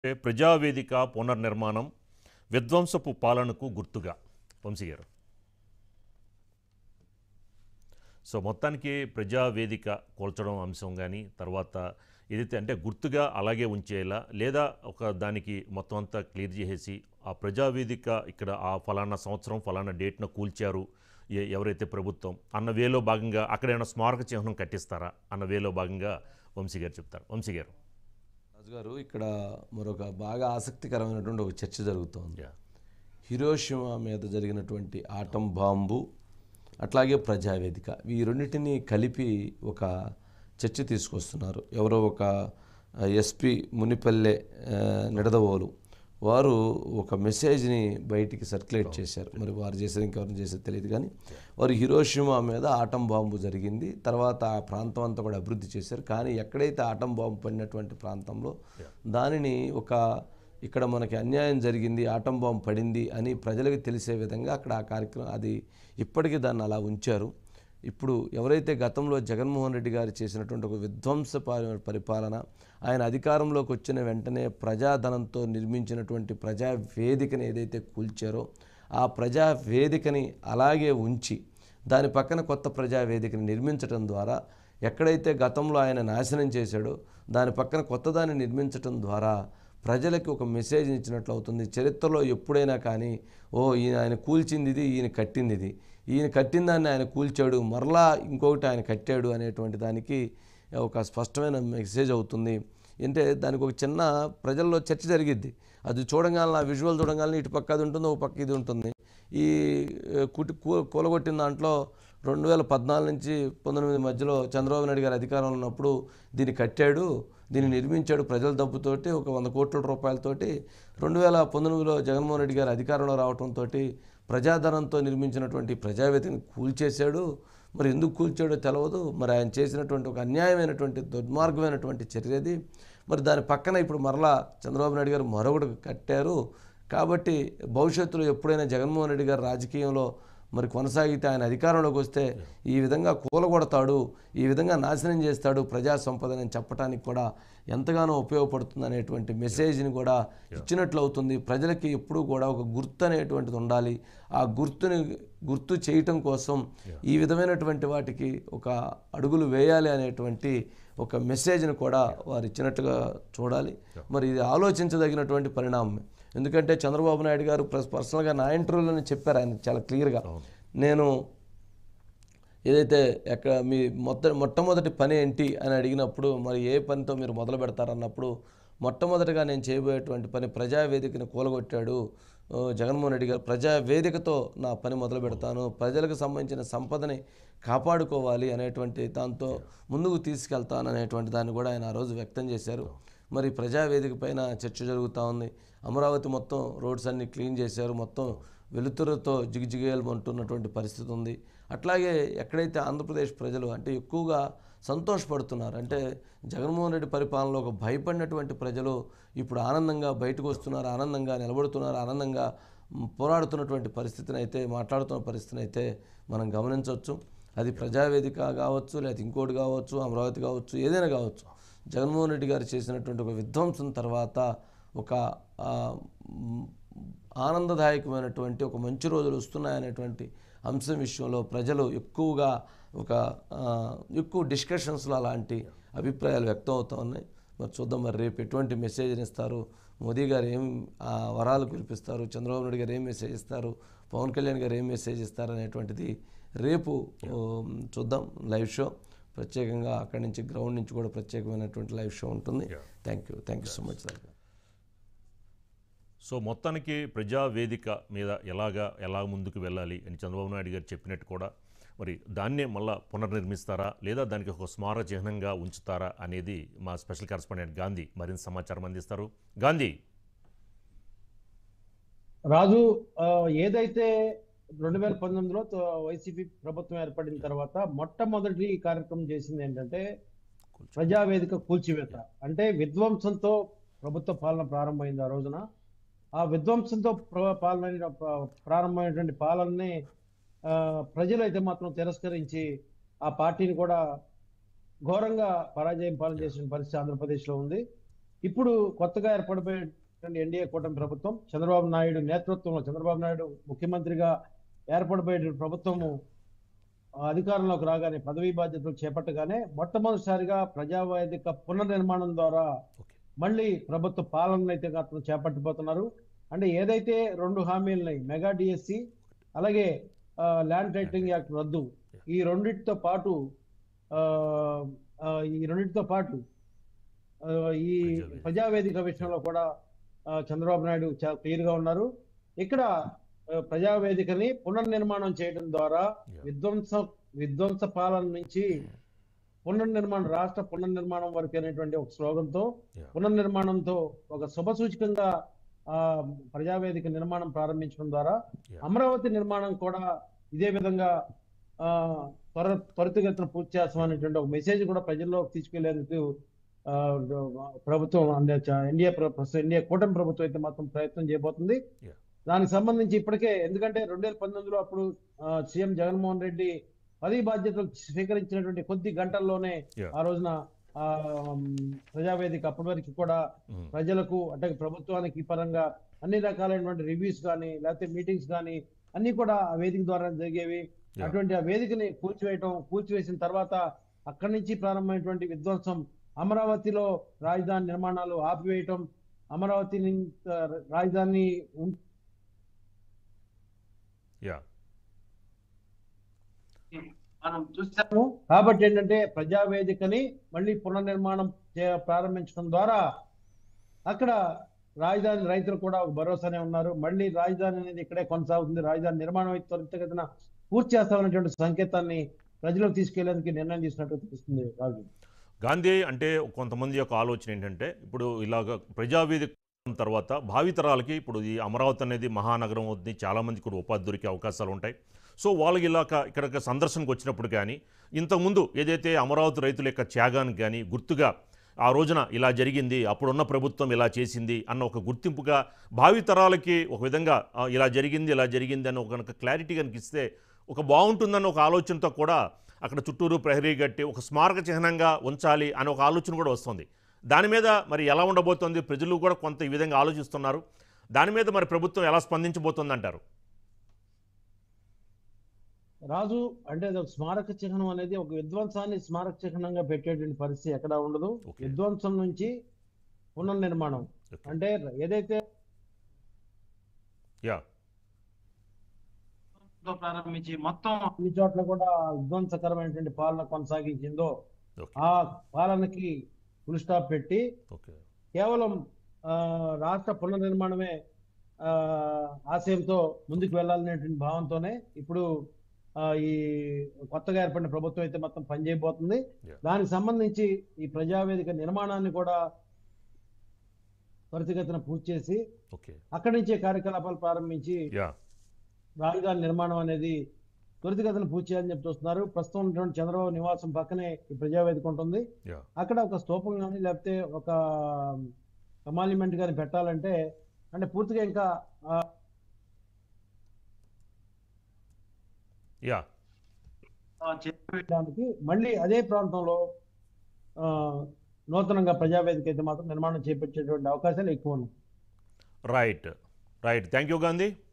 ప్రజావేదిక పునర్నిర్మాణం విధ్వంసపు పాలనకు గుర్తుగా వంశీ గారు. సో మొత్తానికి ప్రజావేదిక కూల్చడం అంశం కానీ తర్వాత ఏదైతే అంటే గుర్తుగా అలాగే ఉంచేలా లేదా ఒక దానికి మొత్తం అంతా క్లియర్ చేసేసి ఆ ప్రజావేదిక ఇక్కడ ఆ ఫలానా సంవత్సరం ఫలానా డేట్న కూల్చారు ఎవరైతే ప్రభుత్వం అన్న వేలో భాగంగా అక్కడైనా స్మారక చిహ్నం కట్టిస్తారా అన్న వేలో భాగంగా వంశీ గారు చెప్తారు. వంశీ గారు. రాజుగారు, ఇక్కడ మరొక బాగా ఆసక్తికరమైనటువంటి ఒక చర్చ జరుగుతోంది. హిరోషిమా మీద జరిగినటువంటి ఆటం బాంబు అట్లాగే ప్రజావేదిక ఈ రెండింటినీ కలిపి ఒక చర్చ తీసుకొస్తున్నారు. ఎవరో ఒక ఎస్పీ మునిపల్లె నిడదవోలు వారు ఒక మెసేజ్ని బయటికి సర్క్యులేట్ చేశారు. మరి వారు చేశారు, ఇంకెవరిని చేశారు తెలియదు, కానీ వారు హిరోషిమా మీద ఆటం బాంబు జరిగింది, తర్వాత ఆ ప్రాంతం అంతా కూడా అభివృద్ధి చేశారు. కానీ ఎక్కడైతే ఆటం బాంబు పడినటువంటి ప్రాంతంలో దానిని ఇక్కడ మనకి అన్యాయం జరిగింది, ఆటం బాంబు పడింది అని ప్రజలకు తెలిసే విధంగా అక్కడ ఆ కార్యక్రమం అది ఇప్పటికీ దాన్ని అలా ఉంచారు. ఇప్పుడు ఎవరైతే గతంలో జగన్మోహన్ రెడ్డి గారు చేసినటువంటి ఒక విధ్వంస పరిపాలన, ఆయన అధికారంలోకి వచ్చిన వెంటనే ప్రజాధనంతో నిర్మించినటువంటి ప్రజావేదికని ఏదైతే కూల్చారో ఆ ప్రజావేదికని అలాగే ఉంచి దాని పక్కన కొత్త ప్రజావేదికని నిర్మించడం ద్వారా ఎక్కడైతే గతంలో ఆయన నాశనం చేశాడో దాని పక్కన కొత్తదాన్ని నిర్మించడం ద్వారా ప్రజలకి ఒక మెసేజ్ ఇచ్చినట్లు అవుతుంది. చరిత్రలో ఎప్పుడైనా కానీ ఆయన కూల్చింది ఇది, ఈయన కట్టింది ఇది, ఈయన కట్టిన దాన్ని ఆయన కూల్చాడు, మరలా ఇంకొకటి ఆయన కట్టాడు అనేటువంటి దానికి ఒక స్పష్టమైన మెసేజ్ అవుతుంది. అంటే దానికి ఒక చిన్న ప్రజల్లో చర్చ జరిగిద్ది. అది చూడగానే ఆ విజువల్ చూడగానే ఇటు పక్క అది ఉంటుంది, ఒక పక్క ఇది ఉంటుంది. ఈ కూలగొట్టిన దాంట్లో 2014 నుంచి 19 మధ్యలో చంద్రబాబు నాయుడు గారు అధికారంలో ఉన్నప్పుడు దీన్ని కట్టాడు, దీన్ని నిర్మించాడు ప్రజల డబ్బుతోటి, ఒక 100 కోట్ల రూపాయలతోటి. 2019లో జగన్మోహన్ రెడ్డి గారు అధికారంలో రావడంతో ప్రజాధనంతో నిర్మించినటువంటి ప్రజావేదికను కూల్చేశాడు. మరి ఎందుకు కూల్చాడో తెలియదు. మరి ఆయన చేసినటువంటి ఒక అన్యాయమైనటువంటి దుర్మార్గమైనటువంటి చర్యది. మరి దాని పక్కన ఇప్పుడు మరలా చంద్రబాబు నాయుడు గారు మరొకటి కట్టారు. కాబట్టి భవిష్యత్తులో ఎప్పుడైనా జగన్మోహన్ రెడ్డి గారు రాజకీయంలో మరి కొనసాగితే ఆయన అధికారంలోకి వస్తే ఈ విధంగా కూలగొడతాడు, ఈ విధంగా నాశనం చేస్తాడు ప్రజా సంపదని చెప్పడానికి కూడా ఎంతగానో ఉపయోగపడుతుంది అనేటువంటి మెసేజ్ని కూడా ఇచ్చినట్లు అవుతుంది. ప్రజలకి ఎప్పుడూ కూడా ఒక గుర్తు అనేటువంటిది ఉండాలి. ఆ గుర్తు చేయటం కోసం ఈ విధమైనటువంటి వాటికి ఒక అడుగులు వేయాలి అనేటువంటి ఒక మెసేజ్ని కూడా వారు ఇచ్చినట్టుగా చూడాలి. మరి ఇది ఆలోచించదగినటువంటి పరిణామమే. ఎందుకంటే చంద్రబాబు నాయుడు గారు పర్సనల్గా నా ఇంటర్వ్యూలోనే చెప్పారు, ఆయన చాలా క్లియర్గా, నేను ఏదైతే మీ మొట్టమొదటి పని ఏంటి అని అడిగినప్పుడు మరి ఏ పనితో మీరు మొదలు పెడతారన్నప్పుడు మొట్టమొదటిగా నేను చేయబోయేటువంటి పని ప్రజావేదికను కూలగొట్టాడు జగన్మోహన్ రెడ్డి గారు, ప్రజావేదికతో నా పని మొదలు పెడతాను, ప్రజలకు సంబంధించిన సంపదని కాపాడుకోవాలి అనేటువంటి దాంతో ముందుకు తీసుకెళ్తాను అనేటువంటి దాన్ని కూడా ఆయన ఆ రోజు వ్యక్తం చేశారు. మరి ప్రజావేదిక పైన చర్చ జరుగుతూ ఉంది. అమరావతి మొత్తం రోడ్స్ అన్ని క్లీన్ చేశారు, మొత్తం వెలుతురుతో జిగిజిగేలుమంటున్నటువంటి పరిస్థితి ఉంది. అట్లాగే ఎక్కడైతే ఆంధ్రప్రదేశ్ ప్రజలు అంటే ఎక్కువగా సంతోషపడుతున్నారు, అంటే జగన్మోహన్ రెడ్డి పరిపాలనలో ఒక భయపడినటువంటి ప్రజలు ఇప్పుడు ఆనందంగా బయటకు వస్తున్నారు, ఆనందంగా నిలబడుతున్నారు, ఆనందంగా పోరాడుతున్నటువంటి పరిస్థితిని అయితే మాట్లాడుతున్న పరిస్థితిని అయితే మనం గమనించవచ్చు. అది ప్రజావేదిక కావచ్చు, లేదా ఇంకోటి కావచ్చు, అమరావతి కావచ్చు, ఏదైనా కావచ్చు. జగన్మోహన్ రెడ్డి గారు చేసినటువంటి ఒక విధ్వంసం తర్వాత ఒక ఆనందదాయకమైనటువంటి ఒక మంచి రోజులు వస్తున్నాయనేటువంటి అంశం విషయంలో ప్రజలు ఎక్కువ డిస్కషన్స్లో అలాంటి అభిప్రాయాలు వ్యక్తం అవుతూ ఉన్నాయి. మరి చూద్దాం, మరి రేపు ఎటువంటి మెసేజ్ని ఇస్తారు, మోదీ గారు ఏం వరాలు కురిపిస్తారు, చంద్రబాబు నాయుడు గారు ఏం మెసేజ్ ఇస్తారు, పవన్ కళ్యాణ్ గారు ఏం మెసేజ్ ఇస్తారు అనేటువంటిది రేపు చూద్దాం. లైవ్ షో ప్రత్యేకంగా అక్కడి నుంచి గ్రౌండ్ నుంచి కూడా ప్రత్యేకమైనటువంటి లైవ్ షో ఉంటుంది. Thank you so much. So మొత్తానికి ప్రజావేదిక మీద ఎలా ముందుకు వెళ్ళాలి అని చంద్రబాబు నాయుడు గారు చెప్పినట్టు కూడా మరి దాన్నే మళ్ళా పునర్నిర్మిస్తారా లేదా దానికి ఒక స్మారక చిహ్నంగా ఉంచుతారా అనేది మా స్పెషల్ కరెస్పాండెంట్ గాంధీ మరింత సమాచారం అందిస్తారు. గాంధీ. రాజు, ఏదైతే 2019లో వైసీపీ ప్రభుత్వం ఏర్పడిన తర్వాత మొట్టమొదటి కార్యక్రమం చేసింది ఏంటంటే ప్రజావేదిక కూల్చివేత. అంటే విధ్వంసంతో ప్రభుత్వ పాలన ప్రారంభమైంది. ఆ రోజున ఆ విధ్వంసంతో ప్రారంభమైనటువంటి పాలనని ప్రజలు అయితే మాత్రం తిరస్కరించి ఆ పార్టీని కూడా ఘోరంగా పరాజయం పాలన చేసిన పరిస్థితి ఆంధ్రప్రదేశ్లో ఉంది. ఇప్పుడు కొత్తగా ఏర్పడిపోయినటువంటి ఎన్డీఏ కూటమి ప్రభుత్వం చంద్రబాబు నాయుడు నేతృత్వంలో, చంద్రబాబు నాయుడు ముఖ్యమంత్రిగా ఏర్పడిపోయే ప్రభుత్వము అధికారంలోకి రాగానే, పదవీ బాధ్యతలు చేపట్టగానే మొట్టమొదటిసారిగా ప్రజావేదిక పునర్నిర్మాణం ద్వారా మళ్ళీ ప్రభుత్వ పాలన అయితే అతను చేపట్టబోతున్నారు. అంటే ఏదైతే 2 హామీలని, మెగా డిఎస్సి అలాగే ల్యాండ్ టైటిలింగ్ యాక్ట్ రద్దు, ఈ రెండింటితో పాటు ఆ, ఆ, ఈ రెండింటితో పాటు ఆ, ఈ ప్రజావేదిక విషయంలో కూడా చంద్రబాబు నాయుడు చాలా క్లియర్ గా ఉన్నారు. ఇక్కడ ప్రజావేదికని పునర్నిర్మాణం చేయడం ద్వారా విధ్వంస పాలన నుంచి పునర్నిర్మాణం, రాష్ట్ర పునర్నిర్మాణం వరకు అనేటువంటి ఒక స్లోగన్తో, పునర్నిర్మాణంతో ఒక శుభ సూచకంగా ప్రజావేదిక నిర్మాణం ప్రారంభించడం ద్వారా అమరావతి నిర్మాణం కూడా ఇదే విధంగా త్వరితగతిన పూర్తి చేస్తామనేటువంటి ఒక మెసేజ్ కూడా ప్రజల్లోకి తీసుకెళ్లేందుకు ప్రభుత్వం ఎన్డీఏ కూటమి ప్రభుత్వం అయితే మాత్రం ప్రయత్నం చేయబోతుంది. దానికి సంబంధించి ఇప్పటికే, ఎందుకంటే 2019లో అప్పుడు సీఎం జగన్మోహన్ రెడ్డి పదవి బాధ్యతలు స్వీకరించినటువంటి కొద్ది గంటల్లోనే ఆ రోజున ప్రజావేదిక అప్పటి వరకు కూడా ప్రజలకు, అంటే ప్రభుత్వానికి పరంగా అన్ని రకాలైనటువంటి రివ్యూస్ కానీ లేకపోతే మీటింగ్స్ కానీ అన్ని కూడా ఆ వేదిక ద్వారా జరిగేవి. అటువంటి ఆ వేదికని కూల్చివేసిన తర్వాత అక్కడి నుంచి ప్రారంభమైనటువంటి విధ్వంసం, అమరావతిలో రాజధాని నిర్మాణాలు ఆపివేయటం, అమరావతి రాజధాని మనం చూస్తాము. కాబట్టి ఏంటంటే ప్రజావేదికని మళ్ళీ పునర్నిర్మాణం ప్రారంభించడం ద్వారా అక్కడ రాజధాని రైతులు కూడా ఒక భరోసానే ఉన్నారు. మళ్ళీ రాజధాని అనేది ఇక్కడే కొనసాగుతుంది, రాజధాని నిర్మాణం అయితే త్వరితగతిన పూర్తి చేస్తామనేటువంటి సంకేతాన్ని ప్రజలకు తీసుకెళ్లేందుకు నిర్ణయం తీసుకున్నట్టు తెలుస్తుంది. రాజు గాంధీ అంటే కొంతమంది యొక్క ఆలోచన ఏంటంటే, ఇప్పుడు ఇలాగ ప్రజావేదిక తర్వాత భావితరాలకి ఇప్పుడు ఈ అమరావతి అనేది మహానగరం అవుతుంది, చాలామందికి కూడా ఉపాధి దొరికే అవకాశాలు ఉంటాయి. సో వాళ్ళకి ఇక్కడ సందర్శనకు వచ్చినప్పుడు కానీ, ఇంతకుముందు ఏదైతే అమరావతి రైతుల యొక్క త్యాగానికి కానీ గుర్తుగా ఆ రోజున ఇలా జరిగింది, అప్పుడున్న ప్రభుత్వం ఇలా చేసింది అన్న ఒక గుర్తింపుగా భావితరాలకి ఒక విధంగా ఇలా జరిగింది అని ఒక క్లారిటీ కనిపిస్తే ఒక బాగుంటుందన్న ఒక ఆలోచనతో కూడా అక్కడ చుట్టూరు ప్రహరీ కట్టి ఒక స్మారక చిహ్నంగా ఉంచాలి అనే ఒక ఆలోచన కూడా వస్తుంది. దాని మీద మరి ఎలా ఉండబోతోంది? ప్రజలు కూడా కొంత ఈ విధంగా ఆలోచిస్తున్నారు. దాని మీద మరి ప్రభుత్వం ఎలా స్పందించబోతుంది అంటారు? రాజు, అంటే స్మారక చిహ్నం అనేది ఒక విధ్వంసాన్ని స్మారక చిహ్నంగా పెట్టేటువంటి పరిస్థితి ఎక్కడా ఉండదు. విధ్వంసం నుంచి పునర్నిర్మాణం అంటే ఏదైతే ప్రారంభించి మొత్తం అన్ని చోట్ల కూడా విధ్వంసకరమైనటువంటి పాలన కొనసాగించిందో ఆ పాలనకి ఫుల్ స్టాప్ పెట్టి కేవలం రాష్ట్ర పునర్నిర్మాణమే ఆశయంతో ముందుకు వెళ్ళాలనేటువంటి భావంతోనే ఇప్పుడు ఈ కొత్తగా ఏర్పడిన ప్రభుత్వం అయితే మొత్తం పనిచేయబోతుంది. దానికి సంబంధించి ఈ ప్రజావేదిక నిర్మాణాన్ని కూడా త్వరితగతిన పూర్తి చేసి అక్కడి నుంచే కార్యకలాపాలు ప్రారంభించి రాజధాని నిర్మాణం అనేది త్వరితగతిన పూర్తి చేయాలని చెప్పి చూస్తున్నారు. ప్రస్తుతం ఉన్నటువంటి చంద్రబాబు నివాసం పక్కనే ఈ ప్రజావేదిక ఉంటుంది. అక్కడ ఒక స్తూపం కానీ లేకపోతే ఒక కమాలిమెంట్ కానీ పెట్టాలంటే అంటే పూర్తిగా ఇంకా చేయడానికి మళ్ళీ అదే ప్రాంతంలో నూతనంగా ప్రజావేదిక అయితే మాత్రం నిర్మాణం చేపట్టేటువంటి అవకాశాలు ఎక్కువ ఉన్నాయి. రైట్. Thank you Gandhi.